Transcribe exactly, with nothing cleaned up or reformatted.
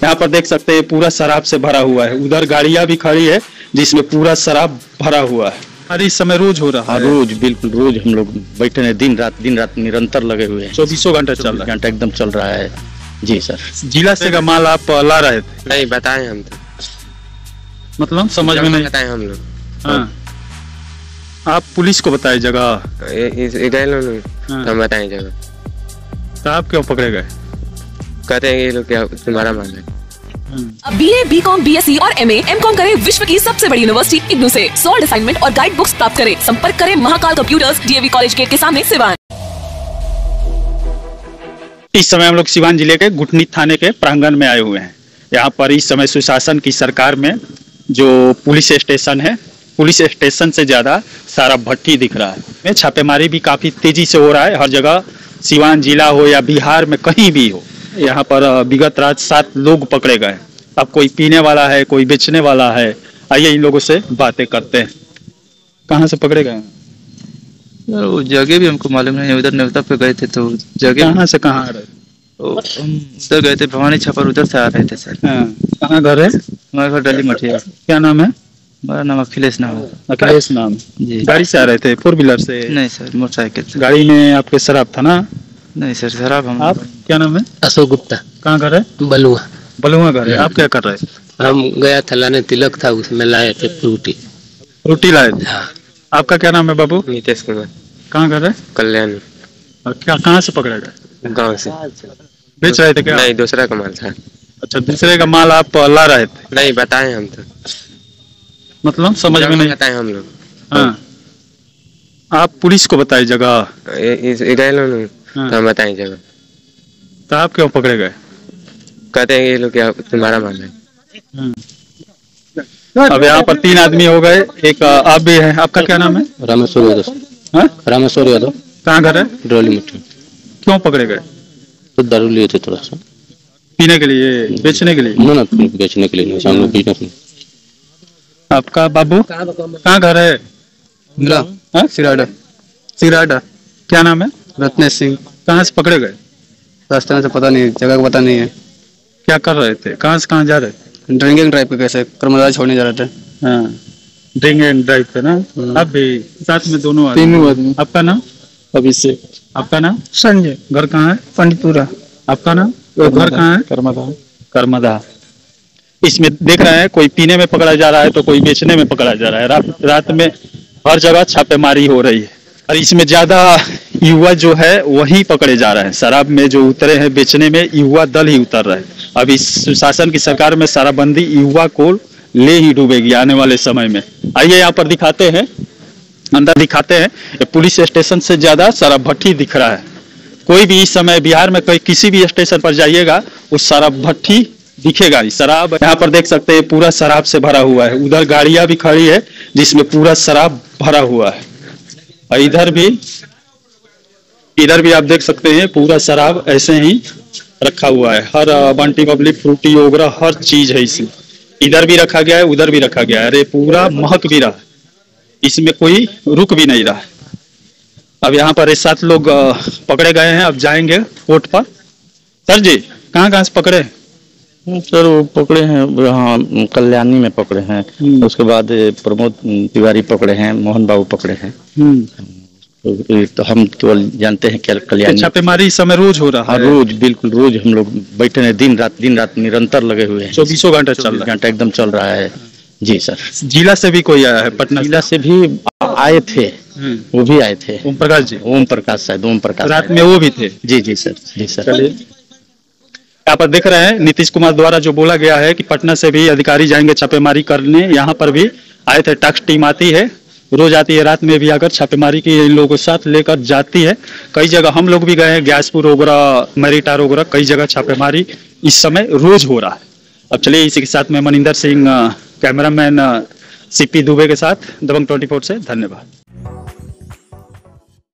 यहाँ पर देख सकते हैं पूरा शराब से भरा हुआ है। उधर गाड़ियां भी खड़ी है जिसमें पूरा शराब भरा हुआ है। और इस समय रोज हो रहा है। रोज, बिल्कुल रोज हम लोग बैठे हैं, दिन रात दिन रात निरंतर लगे हुए हैं। चौबीसों घंटे चल रहा है, घंटा एकदम चल रहा है। जी सर। जिला से का माल आप ला रहे थे? नहीं बताए हम तो, मतलब समझ में नहीं बताए हम लोग। हाँ, आप पुलिस को बताए जगह? गए लोग हम बताए जगह, तो आप क्यों पकड़े गए? कहते हैं ये लोग क्या तुम्हारा माल है। अब B A, B Com, B S C और एम ए, एम कॉम करें विश्व की सबसे बड़ी यूनिवर्सिटी इग्नू से। सॉल्ड असाइनमेंट और गाइड बुक्स प्राप्त करें। संपर्क करें Mahakal computers, D A V college gate के सामने, सिवान। इस समय हम लोग सिवान जिले के गुटनी थाने के प्रांगण में आए हुए हैं। यहाँ पर इस समय सुशासन की सरकार में जो पुलिस स्टेशन है, पुलिस स्टेशन से ज्यादा सारा भट्टी दिख रहा है। छापेमारी भी काफी तेजी से हो रहा है। हर जगह सिवान जिला हो या बिहार में कहीं भी हो, यहाँ पर विगत रात सात लोग पकड़े गए। अब कोई पीने वाला है, कोई बेचने वाला है। आइए इन लोगों से बातें करते हैं। कहाँ से पकड़े गए? वो जगह भी हमको मालूम नहीं है। उधर नेवता पे गए थे तो जगह कहाँ से कहाँ आ रहे? हम उधर गए थे भवानी छापर, उधर से आ रहे थे सर। हाँ, कहाँ घर है? हमारा घर डली मठिया। क्या नाम है? हमारा नाम अखिलेश नाम है। अखिलेश नाम जी। गाड़ी से आ रहे थे? फोर व्हीलर से? नहीं सर, मोटरसाइकिल से। गाड़ी में आपके शराब था ना? नहीं सर, शराब हम। आप क्या नाम है? अशोक गुप्ता। कहाँ घर है? बलुआ। बलुआ घर है। आप क्या कर रहे थे? हम गया था लाने, तिलक था, उसमें लाए थे फ्रूटी। रोटी लाए थे? आपका क्या नाम है बाबू? नीतीश कुमार। कहाँ घर है? कल्याण। और क्या कहाँ से पकड़े गए? गाँव से। बेच रहे थे क्या? नहीं, दूसरा का माल था। अच्छा, दूसरे का माल आप ला रहे थे? नहीं बताए हम तो, मतलब समझ में नहीं बताए हम लोग। हाँ, आप पुलिस को बताए जगह? गए लोग हम बताए जगह, तो आप क्यों पकड़े गए? कहते हैं ये लोग क्या तुम्हारा माल है। अब यहाँ पर तीन आदमी हो गए, एक आप भी है। आपका क्या नाम है? रामेश्वर यादव। रामेश्वर यादव। कहाँ घर है? डोली मिट्टी। क्यों पकड़े गए? तो दारू लिए थे थोड़ा सा, पीने के लिए, बेचने के लिए? ना ना, बेचने के लिए नहीं, हम लोग बिजनेस में। आपका बाबू कहाँ घर है? मेरा सिराडा। सिराडा। क्या नाम है? रत्नेश सिंह। कहाँ से पकड़े गए? रास्ते में से पता नहीं, जगह का पता नहीं है। क्या कर रहे थे? कहाँ से कहाँ जा रहे थे? ड्रिंकिंग ड्राइव पे, कैसे कर्मचारी छोड़ने जा रहे थे। हाँ, ड्रिंक एंड ड्राइव पे ना? आप भी साथ में? दोनों तीनों आदमी। आपका नाम? अभिषेक। आपका नाम? संजय। घर कहाँ है? पंडितपुरा। आपका नाम? घर कहाँ है? कर्मदा। कर्मदा। इसमें देख रहे हैं कोई पीने में पकड़ा जा रहा है तो कोई बेचने में पकड़ा जा रहा है। रात रात में हर जगह छापेमारी हो रही है और इसमें ज्यादा युवा जो है वही पकड़े जा रहे हैं। शराब में जो उतरे हैं बेचने में युवा दल ही उतर रहे हैं। अब इस सुशासन की सरकार में शराबबंदी युवा को ले ही डूबेगी आने वाले समय में। आइए यहाँ पर दिखाते हैं, अंदर दिखाते हैं। पुलिस स्टेशन से ज्यादा शराब भट्टी दिख रहा है। कोई भी इस समय बिहार में कोई किसी भी स्टेशन पर जाइएगा उस शराब भट्टी दिखेगा। शराब यहाँ पर देख सकते हैं पूरा शराब से भरा हुआ है। उधर गाड़ियां भी खड़ी है जिसमें पूरा शराब भरा हुआ है और इधर भी इधर भी आप देख सकते हैं पूरा शराब ऐसे ही रखा हुआ है। हर बंटी पब्लिक फ्रूटी वगैरह हर चीज है इसमें। इधर भी रखा गया है, उधर भी रखा गया है। अरे पूरा महक भी रहा है, इसमें कोई रुक भी नहीं रहा है। अब यहाँ पर सात लोग पकड़े गए हैं। अब जाएंगे कोर्ट पर। सर जी, कहाँ कहाँ से पकड़े? सर वो पकड़े हैं यहाँ कल्याणी में पकड़े हैं, उसके बाद प्रमोद तिवारी पकड़े हैं, मोहन बाबू पकड़े हैं। तो, तो हम केवल जानते हैं क्या कल्याणी। छापेमारी इस समय रोज हो रहा है? रोज, बिल्कुल रोज हम लोग बैठे हैं, दिन रात दिन रात निरंतर लगे हुए हैं। चौबीसों घंटे चल रहा है? घंटा एकदम चल रहा है। जी सर। जिला से भी कोई आया है? पटना जिला से भी आए थे, वो भी आए थे। ओम प्रकाश जी? ओम प्रकाश शायद, ओम प्रकाश रात में वो भी थे? जी जी सर। जी सर। यहाँ पर देख रहे हैं नीतीश कुमार द्वारा जो बोला गया है कि पटना से भी अधिकारी जाएंगे छापेमारी करने। यहाँ पर भी आए थे। टास्क टीम आती है, रोज आती है, रात में भी आकर छापेमारी की इन लोगों को साथ लेकर जाती है। कई जगह हम लोग भी गए हैं, ग्यासपुर वगैरह, मेरिटार वगैरह, कई जगह छापेमारी इस समय रोज हो रहा है। अब चलिए इसी के साथ में Maninder Singh, cameraman C P के साथ, दबंग ट्वेंटी फोर से, धन्यवाद।